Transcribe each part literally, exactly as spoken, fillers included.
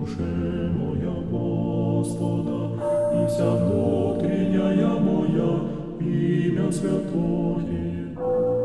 душе моя Господа, и вся внутренняя моя имя святое.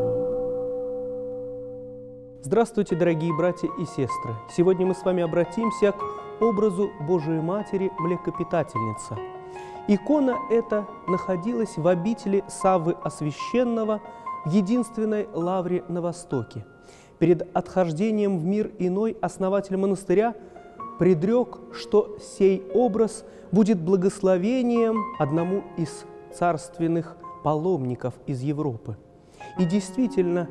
Здравствуйте, дорогие братья и сестры! Сегодня мы с вами обратимся к образу Божией Матери Млекопитательница. Икона эта находилась в обители Саввы Освященного в единственной лавре на Востоке. Перед отхождением в мир иной основатель монастыря предрек, что сей образ будет благословением одному из царственных паломников из Европы. И действительно,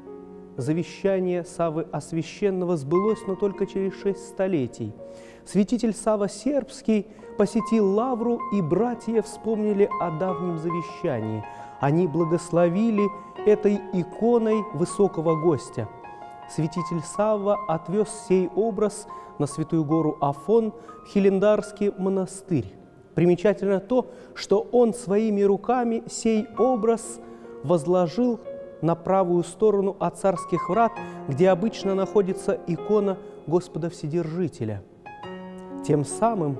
завещание Саввы Освященного сбылось, но только через шесть столетий. Святитель Савва Сербский посетил лавру, и братья вспомнили о давнем завещании. Они благословили этой иконой высокого гостя. Святитель Савва отвез сей образ на святую гору Афон в Хилендарский монастырь. Примечательно то, что он своими руками сей образ возложил на правую сторону от царских врат, где обычно находится икона Господа Вседержителя. Тем самым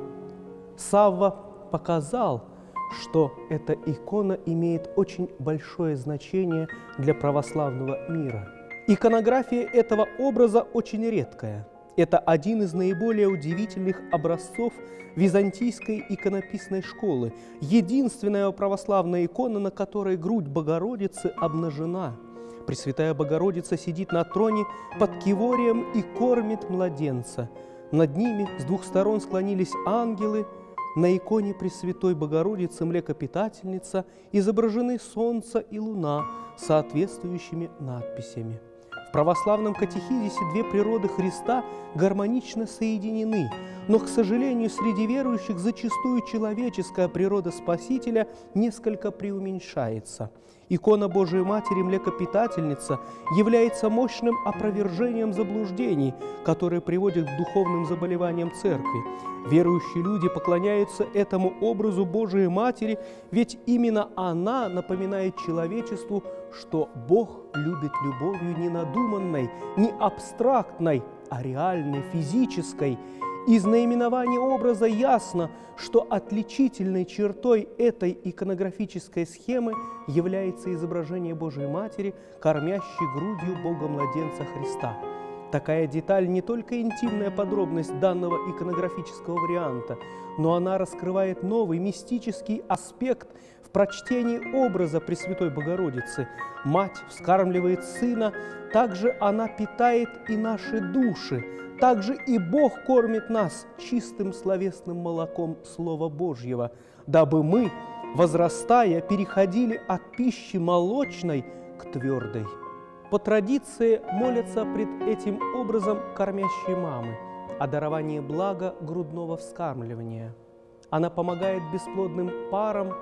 Савва показал, что эта икона имеет очень большое значение для православного мира. Иконография этого образа очень редкая. Это один из наиболее удивительных образцов византийской иконописной школы. Единственная православная икона, на которой грудь Богородицы обнажена. Пресвятая Богородица сидит на троне под киворием и кормит младенца. Над ними с двух сторон склонились ангелы. На иконе Пресвятой Богородицы Млекопитательница изображены солнце и луна с соответствующими надписями. В православном катехизисе две природы Христа гармонично соединены, но, к сожалению, среди верующих зачастую человеческая природа Спасителя несколько преуменьшается. Икона Божией Матери Млекопитательница является мощным опровержением заблуждений, которые приводят к духовным заболеваниям Церкви. Верующие люди поклоняются этому образу Божией Матери, ведь именно она напоминает человечеству, что Бог любит любовью не надуманной, не абстрактной, а реальной, физической. Из наименования образа ясно, что отличительной чертой этой иконографической схемы является изображение Божией Матери, кормящей грудью Бога-младенца Христа. Такая деталь не только интимная подробность данного иконографического варианта, но она раскрывает новый мистический аспект в прочтении образа Пресвятой Богородицы. Мать вскармливает Сына, также она питает и наши души. Также и Бог кормит нас чистым словесным молоком Слова Божьего, дабы мы, возрастая, переходили от пищи молочной к твердой. По традиции молятся пред этим образом кормящие мамы о даровании блага грудного вскармливания. Она помогает бесплодным парам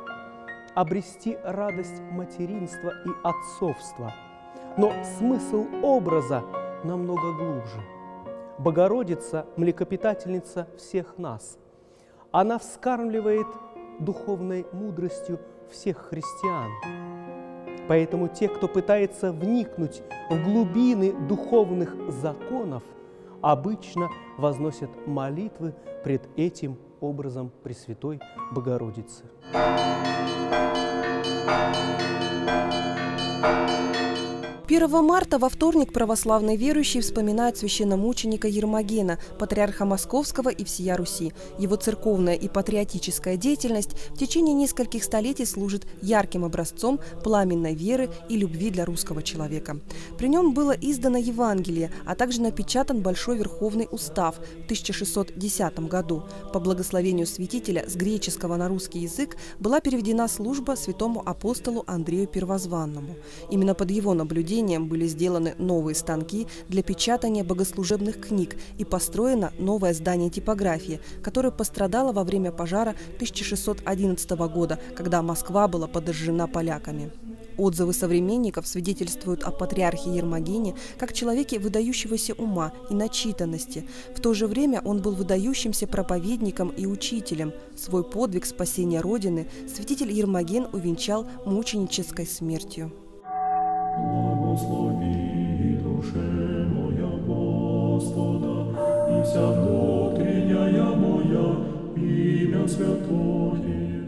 обрести радость материнства и отцовства. Но смысл образа намного глубже. Богородица – млекопитательница всех нас. Она вскармливает духовной мудростью всех христиан. Поэтому те, кто пытается вникнуть в глубины духовных законов, обычно возносят молитвы пред этим образом Пресвятой Богородицы. первого марта во вторник православные верующие вспоминают священномученика Ермогена, патриарха Московского и всея Руси. Его церковная и патриотическая деятельность в течение нескольких столетий служит ярким образцом пламенной веры и любви для русского человека. При нем было издано Евангелие, а также напечатан Большой Верховный Устав в тысяча шестьсот десятом году. По благословению святителя с греческого на русский язык была переведена служба святому апостолу Андрею Первозванному. Именно под его наблюдением были сделаны новые станки для печатания богослужебных книг и построено новое здание типографии, которое пострадало во время пожара тысяча шестьсот одиннадцатого года, когда Москва была подожжена поляками. Отзывы современников свидетельствуют о патриархе Ермогене как человеке выдающегося ума и начитанности. В то же время он был выдающимся проповедником и учителем. Свой подвиг спасения Родины святитель Ермоген увенчал мученической смертью. Благослови душе моя Господа, и вся внутренняя святое,